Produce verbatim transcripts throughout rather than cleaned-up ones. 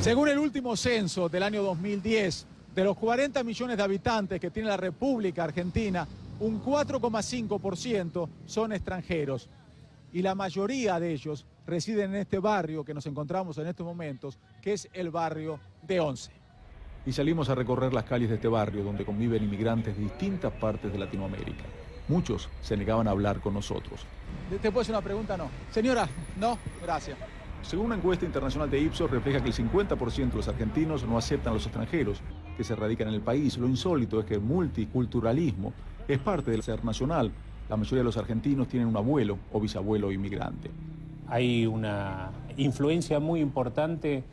Según el último censo del año dos mil diez, de los cuarenta millones de habitantes que tiene la República Argentina, un cuatro coma cinco por ciento son extranjeros. Y la mayoría de ellos residen en este barrio que nos encontramos en estos momentos, que es el barrio de Once. Y salimos a recorrer las calles de este barrio, donde conviven inmigrantes de distintas partes de Latinoamérica. Muchos se negaban a hablar con nosotros. ¿Te puedo hacer una pregunta? No. Señora, no, gracias. Según una encuesta internacional de Ipsos, refleja que el cincuenta por ciento de los argentinos no aceptan a los extranjeros que se radican en el país. Lo insólito es que el multiculturalismo es parte del ser nacional. La mayoría de los argentinos tienen un abuelo o bisabuelo inmigrante. Hay una influencia muy importante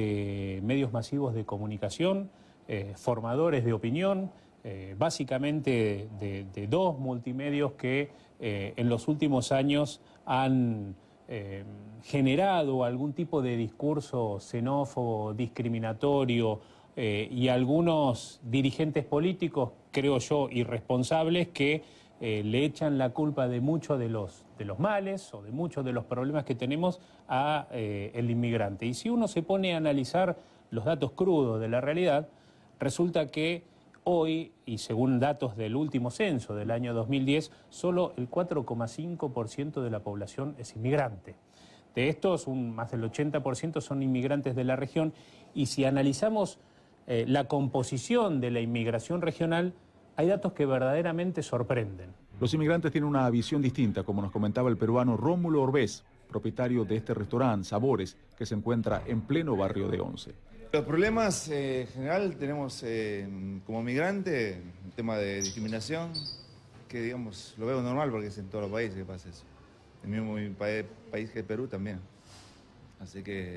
de medios masivos de comunicación, eh, formadores de opinión, eh, básicamente de, de dos multimedios que eh, en los últimos años han eh, generado algún tipo de discurso xenófobo, discriminatorio, eh, y algunos dirigentes políticos, creo yo, irresponsables, que eh, le echan la culpa de muchos de los, de los males o de muchos de los problemas que tenemos a eh, el inmigrante. Y si uno se pone a analizar los datos crudos de la realidad, resulta que hoy, y según datos del último censo del año dos mil diez, solo el cuatro coma cinco por ciento de la población es inmigrante. De estos, un, más del ochenta por ciento son inmigrantes de la región, y si analizamos eh, la composición de la inmigración regional, hay datos que verdaderamente sorprenden. Los inmigrantes tienen una visión distinta, como nos comentaba el peruano Rómulo Orbés, propietario de este restaurante Sabores, que se encuentra en pleno barrio de Once. Los problemas eh, en general tenemos eh, como migrante un tema de discriminación, que digamos lo veo normal porque es en todos los países que pasa eso. El mismo mi pa país que Perú también. Así que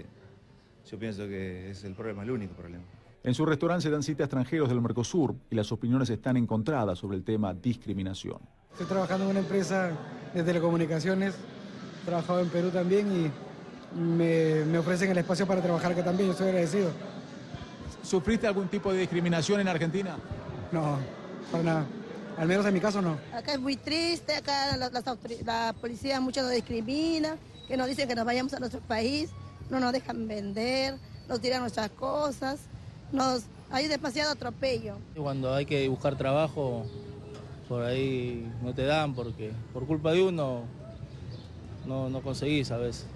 yo pienso que es el problema, el único problema. En su restaurante se dan cita a extranjeros del Mercosur y las opiniones están encontradas sobre el tema discriminación. Estoy trabajando en una empresa de telecomunicaciones, he trabajado en Perú también y me, me ofrecen el espacio para trabajar acá también, yo estoy agradecido. ¿Sufriste algún tipo de discriminación en Argentina? No, para nada. Al menos en mi caso no. Acá es muy triste, acá la, la, la policía mucho nos discrimina, que nos dicen que nos vayamos a nuestro país, no nos dejan vender, nos tiran nuestras cosas, nos, hay demasiado atropello. Cuando hay que buscar trabajo, por ahí no te dan porque por culpa de uno no, no conseguís a veces.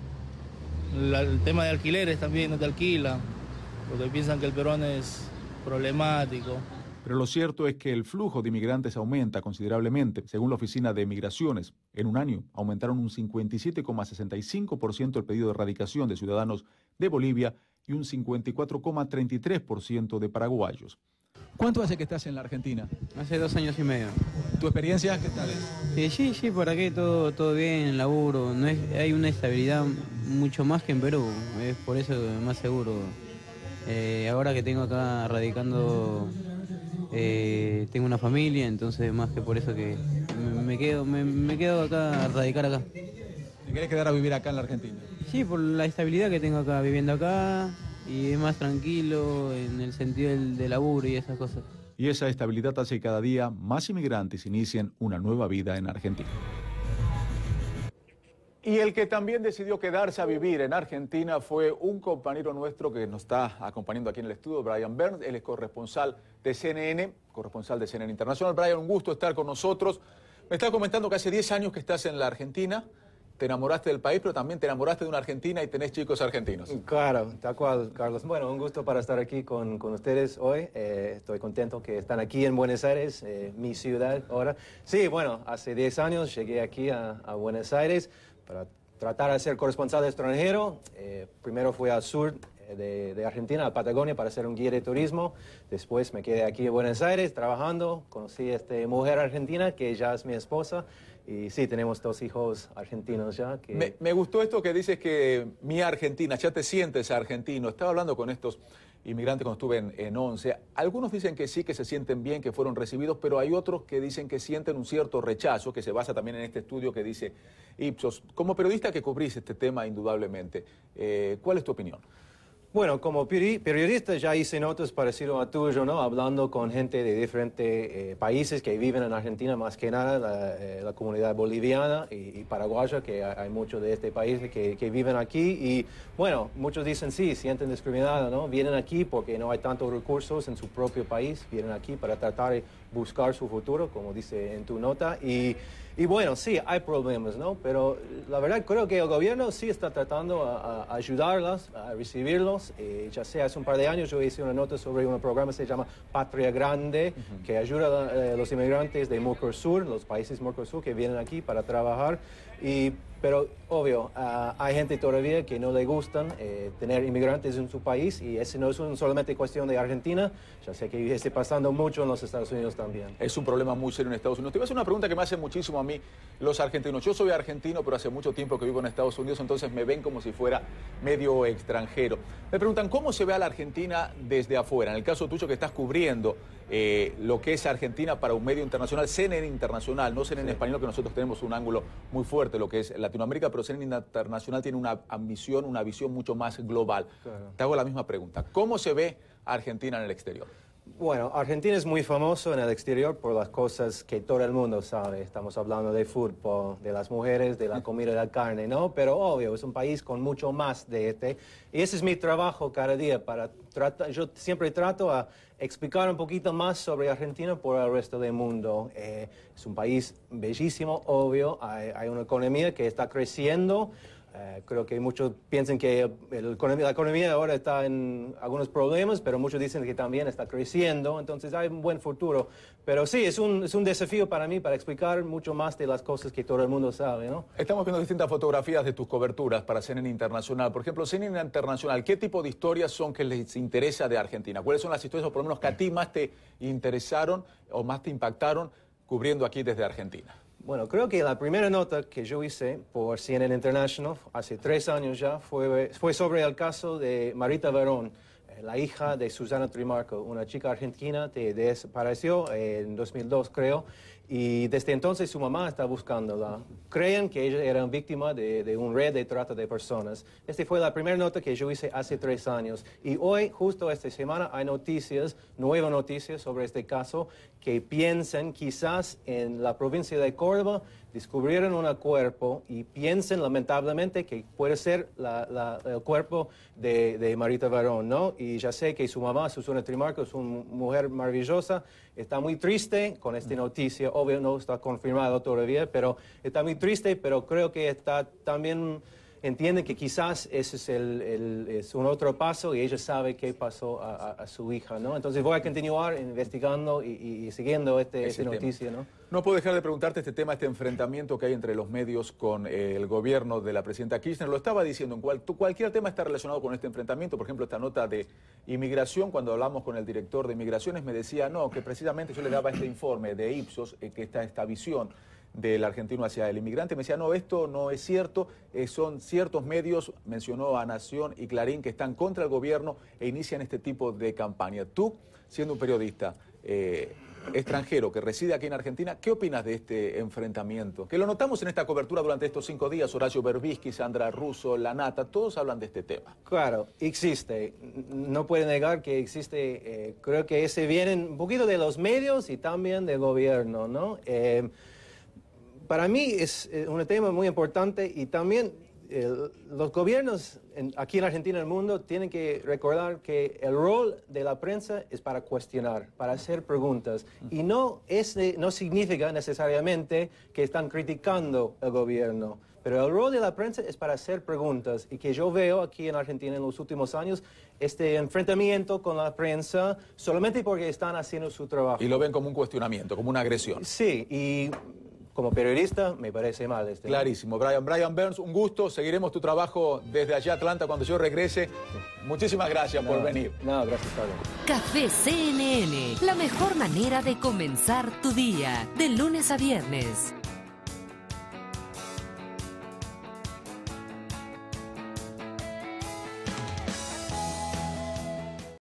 La, el tema de alquileres también no te alquilan, porque piensan que el peruano es problemático. Pero lo cierto es que el flujo de inmigrantes aumenta considerablemente. Según la Oficina de Migraciones, en un año aumentaron un cincuenta y siete coma sesenta y cinco por ciento el pedido de radicación de ciudadanos de Bolivia y un cincuenta y cuatro coma treinta y tres por ciento de paraguayos. ¿Cuánto hace que estás en la Argentina? Hace dos años y medio. ¿Tu experiencia qué tal es? Eh, sí, sí, por aquí todo, todo bien, laburo. No es, hay una estabilidad mucho más que en Perú, es por eso más seguro. Eh, ahora que tengo acá radicando, eh, tengo una familia, entonces más que por eso que me, me quedo me, me quedo acá a radicar acá. ¿Te querés quedar a vivir acá en la Argentina? Sí, por la estabilidad que tengo acá viviendo acá, y es más tranquilo en el sentido del, del laburo y esas cosas. Y esa estabilidad hace que cada día más inmigrantes inicien una nueva vida en Argentina. Y el que también decidió quedarse a vivir en Argentina fue un compañero nuestro que nos está acompañando aquí en el estudio, Brian Burns. Él es corresponsal de C N N, corresponsal de C N N Internacional. Brian, un gusto estar con nosotros. Me estás comentando que hace diez años que estás en la Argentina. Te enamoraste del país, pero también te enamoraste de una argentina y tenés chicos argentinos. Claro, tal cual, Carlos. Bueno, un gusto para estar aquí con, con ustedes hoy. Eh, estoy contento que están aquí en Buenos Aires, eh, mi ciudad ahora. Sí, bueno, hace diez años llegué aquí a, a Buenos Aires para tratar de ser corresponsal extranjero. Eh, primero fui al sur de, de Argentina, a Patagonia, para ser un guía de turismo. Después me quedé aquí en Buenos Aires trabajando. Conocí a esta mujer argentina que ya es mi esposa. Y sí, tenemos dos hijos argentinos ya. Que... Me, me gustó esto que dices que mi Argentina, ya te sientes argentino. Estaba hablando con estos inmigrantes cuando estuve en, en Once. Algunos dicen que sí, que se sienten bien, que fueron recibidos, pero hay otros que dicen que sienten un cierto rechazo, que se basa también en este estudio que dice Ipsos. Como periodista que cubrís este tema indudablemente, eh, ¿cuál es tu opinión? Bueno, como periodista ya hice notas parecidas a tuyo, ¿no? Hablando con gente de diferentes eh, países que viven en Argentina, más que nada la, eh, la comunidad boliviana y, y paraguaya, que hay, hay muchos de este país que, que viven aquí. Y bueno, muchos dicen sí, sienten discriminados, ¿no? Vienen aquí porque no hay tantos recursos en su propio país, vienen aquí para tratar de buscar su futuro, como dice en tu nota. Y, y bueno, sí, hay problemas, ¿no? Pero la verdad creo que el gobierno sí está tratando a, a ayudarlas, a recibirlos. Eh, ya sea hace un par de años yo hice una nota sobre un programa que se llama Patria Grande, uh-huh. que ayuda a eh, los inmigrantes de Mercosur, los países Mercosur que vienen aquí para trabajar. Y, pero obvio, uh, hay gente todavía que no le gustan eh, tener inmigrantes en su país, y eso no es un, solamente cuestión de Argentina, ya sé que esté pasando mucho en los Estados Unidos también. Es un problema muy serio en Estados Unidos. Te voy a hacer una pregunta que me hace muchísimo a mí los argentinos. Yo soy argentino, pero hace mucho tiempo que vivo en Estados Unidos, entonces me ven como si fuera medio extranjero. Me preguntan, ¿cómo se ve a la Argentina desde afuera? En el caso tuyo que estás cubriendo eh, lo que es Argentina para un medio internacional, C N N Internacional, no C N N sí. Español, que nosotros tenemos un ángulo muy fuerte, lo que es Latinoamérica, pero C N N Internacional tiene una ambición, una visión mucho más global. Claro. Te hago la misma pregunta. ¿Cómo se ve a Argentina en el exterior? Bueno, Argentina es muy famoso en el exterior por las cosas que todo el mundo sabe. Estamos hablando de fútbol, de las mujeres, de la comida, de la carne, ¿no? Pero obvio, es un país con mucho más de este. Y ese es mi trabajo cada día. Para tratar, yo siempre trato a explicar un poquito más sobre Argentina por el resto del mundo. Eh, es un país bellísimo, obvio. Hay, hay una economía que está creciendo. Uh, creo que muchos piensan que el, la economía ahora está en algunos problemas, pero muchos dicen que también está creciendo, entonces hay un buen futuro. Pero sí, es un, es un desafío para mí para explicar mucho más de las cosas que todo el mundo sabe, ¿no? Estamos viendo distintas fotografías de tus coberturas para C N N Internacional. Por ejemplo, C N N Internacional, ¿qué tipo de historias son que les interesa de Argentina? ¿Cuáles son las historias, o por lo menos, que a ti más te interesaron o más te impactaron cubriendo aquí desde Argentina? Bueno, creo que la primera nota que yo hice por C N N International, hace tres años ya, fue, fue sobre el caso de Marita Verón, eh, la hija de Susana Trimarco, una chica argentina que desapareció en dos mil dos, creo, y desde entonces su mamá está buscándola. Creen que ella era víctima de, de una red de trata de personas. Esta fue la primera nota que yo hice hace tres años. Y hoy, justo esta semana, hay noticias, nuevas noticias sobre este caso, que piensan quizás en la provincia de Córdoba, descubrieron un cuerpo y piensan lamentablemente que puede ser la, la, el cuerpo de, de Marita Verón, ¿no? Y ya sé que su mamá, Susana Trimarco, es una mujer maravillosa, está muy triste con esta noticia, obvio no está confirmado todavía, pero está muy triste, pero creo que está también... Entiende que quizás ese es, el, el, es un otro paso y ella sabe qué pasó a, a, a su hija, ¿no? Entonces voy a continuar investigando y, y, y siguiendo este, esta noticia, ¿no? No puedo dejar de preguntarte este tema, este enfrentamiento que hay entre los medios con eh, el gobierno de la presidenta Kirchner. Lo estaba diciendo, en cual, cualquier tema está relacionado con este enfrentamiento. Por ejemplo, esta nota de inmigración, cuando hablamos con el director de Migraciones, me decía, no, que precisamente yo le daba este informe de Ipsos, eh, que está esta visión del argentino hacia el inmigrante. Me decía, no, esto no es cierto, eh, son ciertos medios, mencionó a Nación y Clarín, que están contra el gobierno e inician este tipo de campaña. Tú, siendo un periodista eh, extranjero que reside aquí en Argentina, ¿qué opinas de este enfrentamiento? Que lo notamos en esta cobertura durante estos cinco días, Horacio Berbisky, Sandra Russo, La Nata, todos hablan de este tema. Claro, existe, no puede negar que existe, eh, creo que ese viene un poquito de los medios y también del gobierno, ¿no? Eh, Para mí es un tema muy importante y también eh, los gobiernos en, aquí en Argentina y en el mundo tienen que recordar que el rol de la prensa es para cuestionar, para hacer preguntas. Y no, es, no significa necesariamente que están criticando el gobierno. Pero el rol de la prensa es para hacer preguntas y que yo veo aquí en Argentina en los últimos años este enfrentamiento con la prensa solamente porque están haciendo su trabajo. Y lo ven como un cuestionamiento, como una agresión. Sí, y... como periodista, me parece mal. Este, Clarísimo. Brian, Brian Burns, un gusto. Seguiremos tu trabajo desde allá, Atlanta, cuando yo regrese. Muchísimas gracias no, por venir. No, gracias, Pablo. Café C N N, la mejor manera de comenzar tu día, de lunes a viernes.